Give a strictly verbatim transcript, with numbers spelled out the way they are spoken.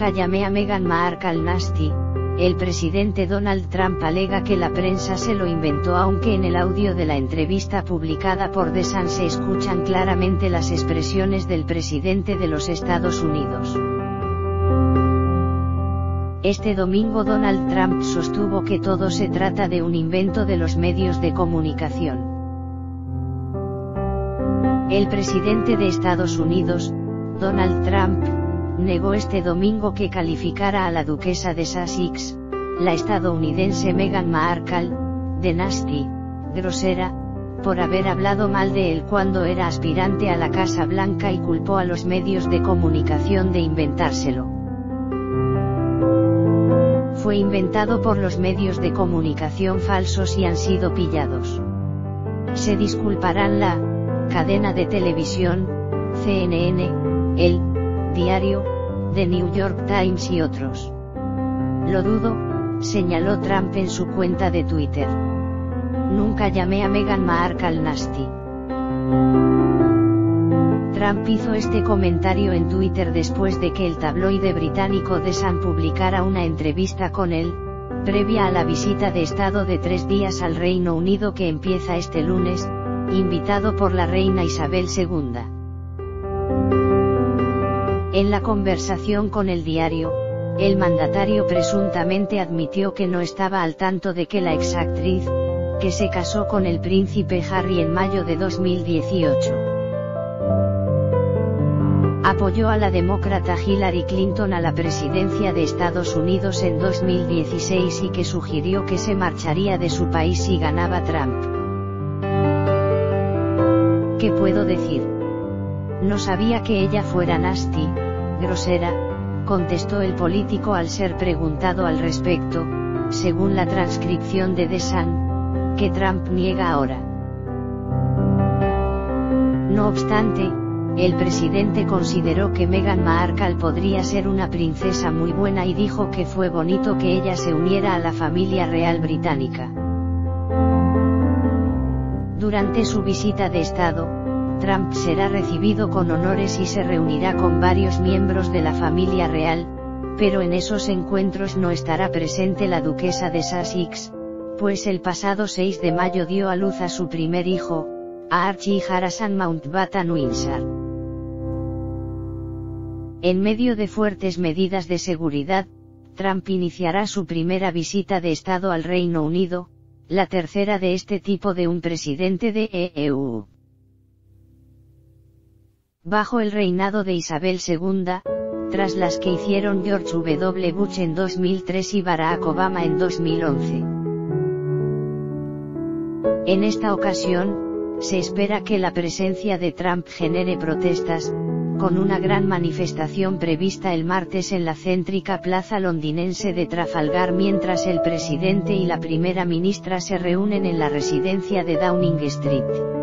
Nunca llamé a Meghan Markle nasty. El presidente Donald Trump alega que la prensa se lo inventó, aunque en el audio de la entrevista publicada por The Sun se escuchan claramente las expresiones del presidente de los Estados Unidos. Este domingo Donald Trump sostuvo que todo se trata de un invento de los medios de comunicación. El presidente de Estados Unidos, Donald Trump, negó este domingo que calificara a la duquesa de Sussex, la estadounidense Meghan Markle, de nasty, grosera, por haber hablado mal de él cuando era aspirante a la Casa Blanca, y culpó a los medios de comunicación de inventárselo. Fue inventado por los medios de comunicación falsos y han sido pillados. Se disculparán la cadena de televisión, C N N, el diario The New York Times y otros. Lo dudo, señaló Trump en su cuenta de Twitter. Nunca llamé a Meghan Markle nasty. Trump hizo este comentario en Twitter después de que el tabloide británico The Sun publicara una entrevista con él, previa a la visita de Estado de tres días al Reino Unido que empieza este lunes, invitado por la reina Isabel segunda. En la conversación con el diario, el mandatario presuntamente admitió que no estaba al tanto de que la exactriz, que se casó con el príncipe Harry en mayo de dos mil dieciocho, apoyó a la demócrata Hillary Clinton a la presidencia de Estados Unidos en dos mil dieciséis y que sugirió que se marcharía de su país si ganaba Trump. ¿Qué puedo decir? No sabía que ella fuera nasty, grosera, contestó el político al ser preguntado al respecto, según la transcripción de The Sun, que Trump niega ahora. No obstante, el presidente consideró que Meghan Markle podría ser una princesa muy buena y dijo que fue bonito que ella se uniera a la familia real británica. Durante su visita de Estado, Trump será recibido con honores y se reunirá con varios miembros de la familia real, pero en esos encuentros no estará presente la duquesa de Sussex, pues el pasado seis de mayo dio a luz a su primer hijo, a Archie Harrison Mountbatten Windsor. En medio de fuertes medidas de seguridad, Trump iniciará su primera visita de Estado al Reino Unido, la tercera de este tipo de un presidente de E U. Bajo el reinado de Isabel segunda, tras las que hicieron George W. Bush en dos mil tres y Barack Obama en dos mil once. En esta ocasión, se espera que la presencia de Trump genere protestas, con una gran manifestación prevista el martes en la céntrica plaza londinense de Trafalgar mientras el presidente y la primera ministra se reúnen en la residencia de Downing Street.